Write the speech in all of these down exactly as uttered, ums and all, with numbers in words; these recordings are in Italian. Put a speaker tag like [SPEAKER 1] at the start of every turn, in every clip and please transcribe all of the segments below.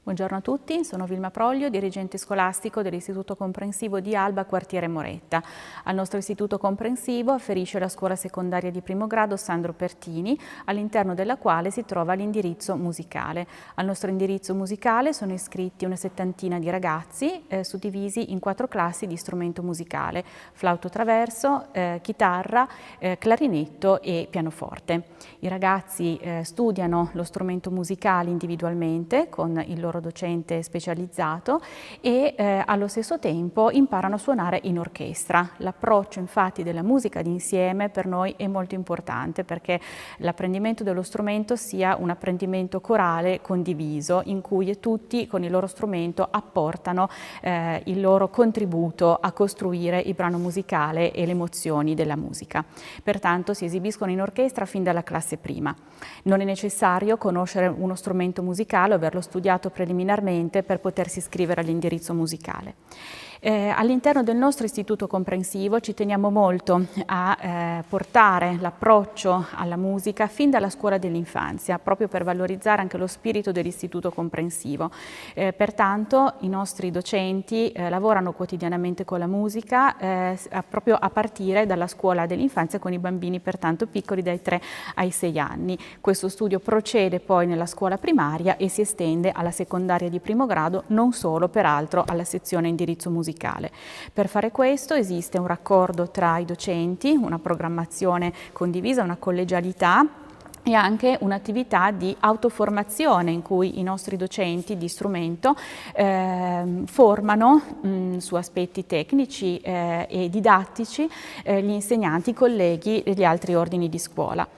[SPEAKER 1] Buongiorno a tutti, sono Vilma Proglio, dirigente scolastico dell'Istituto Comprensivo di Alba, quartiere Moretta. Al nostro istituto comprensivo afferisce la scuola secondaria di primo grado Sandro Pertini, all'interno della quale si trova l'indirizzo musicale. Al nostro indirizzo musicale sono iscritti una settantina di ragazzi, eh, suddivisi in quattro classi di strumento musicale: flauto traverso, eh, chitarra, eh, clarinetto e pianoforte. I ragazzi eh, studiano lo strumento musicale individualmente con il loro docente specializzato e eh, allo stesso tempo imparano a suonare in orchestra. L'approccio infatti della musica d'insieme per noi è molto importante, perché l'apprendimento dello strumento sia un apprendimento corale condiviso, in cui tutti con il loro strumento apportano eh, il loro contributo a costruire il brano musicale e le emozioni della musica. Pertanto si esibiscono in orchestra fin dalla classe prima. Non è necessario conoscere uno strumento musicale o averlo studiato preliminarmente per potersi iscrivere all'indirizzo musicale. Eh, all'interno del nostro istituto comprensivo ci teniamo molto a eh, portare l'approccio alla musica fin dalla scuola dell'infanzia, proprio per valorizzare anche lo spirito dell'istituto comprensivo. Eh, pertanto i nostri docenti eh, lavorano quotidianamente con la musica eh, proprio a partire dalla scuola dell'infanzia con i bambini pertanto piccoli dai tre ai sei anni. Questo studio procede poi nella scuola primaria e si estende alla secondaria di primo grado, non solo peraltro alla sezione indirizzo musicale. Per fare questo esiste un raccordo tra i docenti, una programmazione condivisa, una collegialità e anche un'attività di autoformazione in cui i nostri docenti di strumento eh, formano mh, su aspetti tecnici eh, e didattici eh, gli insegnanti, i colleghi degli altri ordini di scuola.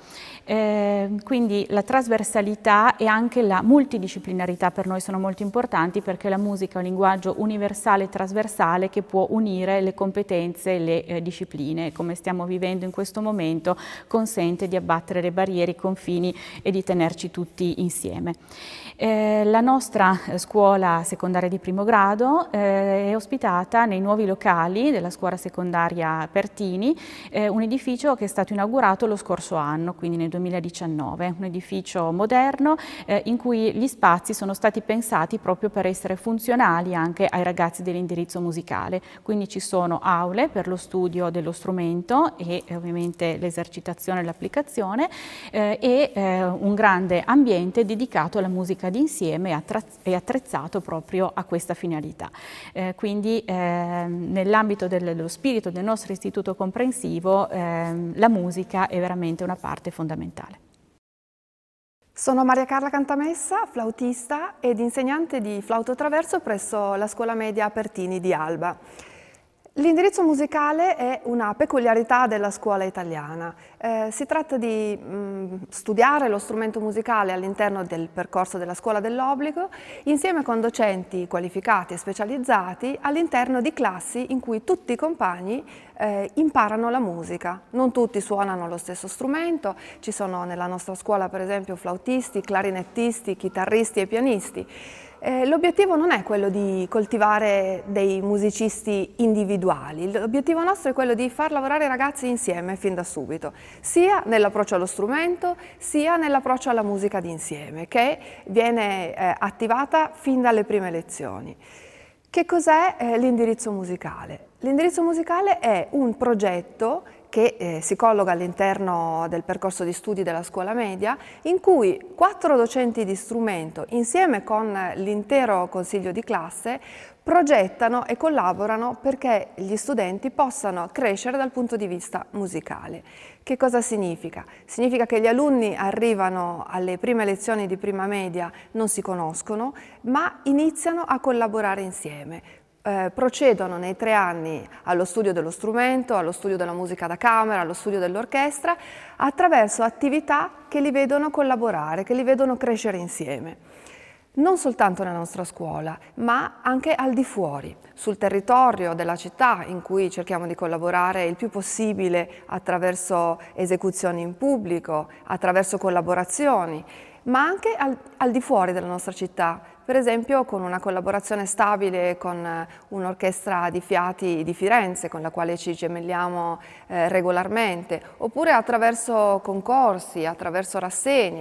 [SPEAKER 1] Eh, quindi la trasversalità e anche la multidisciplinarità per noi sono molto importanti, perché la musica è un linguaggio universale e trasversale che può unire le competenze e le eh, discipline. Come stiamo vivendo in questo momento, consente di abbattere le barriere, i confini e di tenerci tutti insieme. Eh, la nostra scuola secondaria di primo grado eh, è ospitata nei nuovi locali della scuola secondaria Pertini, eh, un edificio che è stato inaugurato lo scorso anno, quindi nel duemiladiciannove, un edificio moderno eh, in cui gli spazi sono stati pensati proprio per essere funzionali anche ai ragazzi dell'indirizzo musicale. Quindi ci sono aule per lo studio dello strumento e eh, ovviamente l'esercitazione e l'applicazione eh, e eh, un grande ambiente dedicato alla musica d'insieme e attrezzato proprio a questa finalità. Eh, quindi eh, nell'ambito dello spirito del nostro istituto comprensivo eh, la musica è veramente una parte fondamentale.
[SPEAKER 2] Sono Maria Carla Cantamessa, flautista ed insegnante di flauto traverso presso la scuola media Pertini di Alba. L'indirizzo musicale è una peculiarità della scuola italiana. Eh, si tratta di mh, studiare lo strumento musicale all'interno del percorso della scuola dell'obbligo, insieme con docenti qualificati e specializzati all'interno di classi in cui tutti i compagni eh, imparano la musica. Non tutti suonano lo stesso strumento, ci sono nella nostra scuola per esempio flautisti, clarinettisti, chitarristi e pianisti. Eh, l'obiettivo non è quello di coltivare dei musicisti individuali, l'obiettivo nostro è quello di far lavorare i ragazzi insieme fin da subito, sia nell'approccio allo strumento, sia nell'approccio alla musica d'insieme, che viene eh, attivata fin dalle prime lezioni. Che cos'è eh, l'indirizzo musicale? L'indirizzo musicale è un progetto che eh, si colloca all'interno del percorso di studi della scuola media, in cui quattro docenti di strumento, insieme con l'intero consiglio di classe, progettano e collaborano perché gli studenti possano crescere dal punto di vista musicale. Che cosa significa? Significa che gli alunni arrivano alle prime lezioni di prima media, non si conoscono, ma iniziano a collaborare insieme. Eh, procedono nei tre anni allo studio dello strumento, allo studio della musica da camera, allo studio dell'orchestra, attraverso attività che li vedono collaborare, che li vedono crescere insieme. Non soltanto nella nostra scuola, ma anche al di fuori, sul territorio della città in cui cerchiamo di collaborare il più possibile attraverso esecuzioni in pubblico, attraverso collaborazioni, ma anche al, al di fuori della nostra città, per esempio con una collaborazione stabile con un'orchestra di fiati di Firenze con la quale ci gemelliamo eh, regolarmente, oppure attraverso concorsi, attraverso rassegne,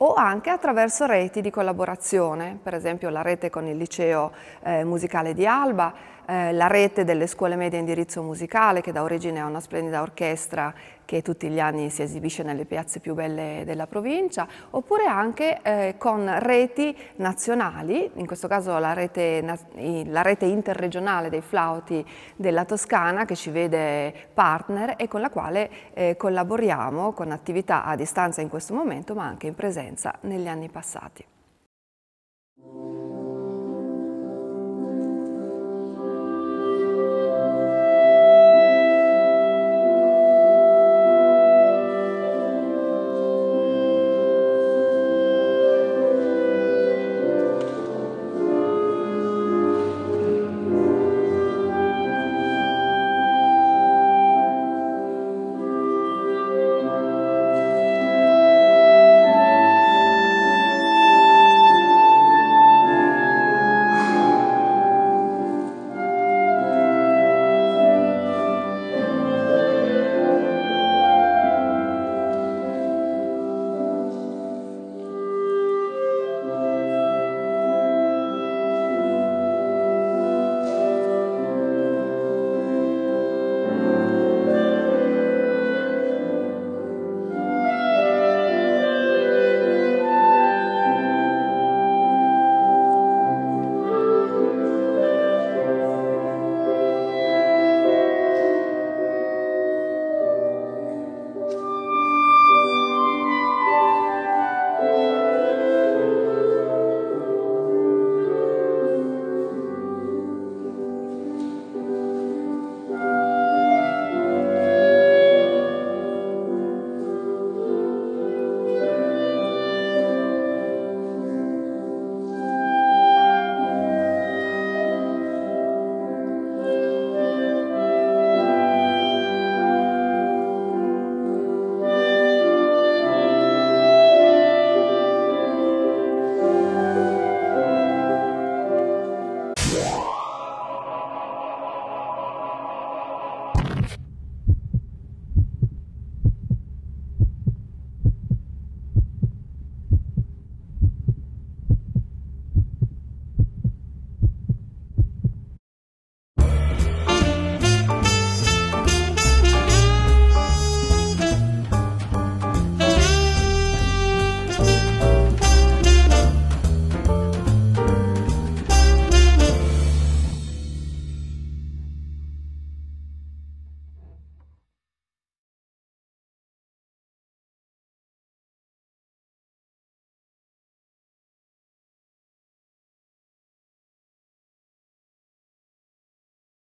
[SPEAKER 2] o anche attraverso reti di collaborazione, per esempio la rete con il liceo eh, musicale di Alba, eh, la rete delle scuole medie a indirizzo musicale che dà origine a una splendida orchestra che tutti gli anni si esibisce nelle piazze più belle della provincia, oppure anche eh, con reti nazionali, in questo caso la rete, la rete interregionale dei flauti della Toscana che ci vede partner e con la quale eh, collaboriamo con attività a distanza in questo momento ma anche in presenza negli anni passati.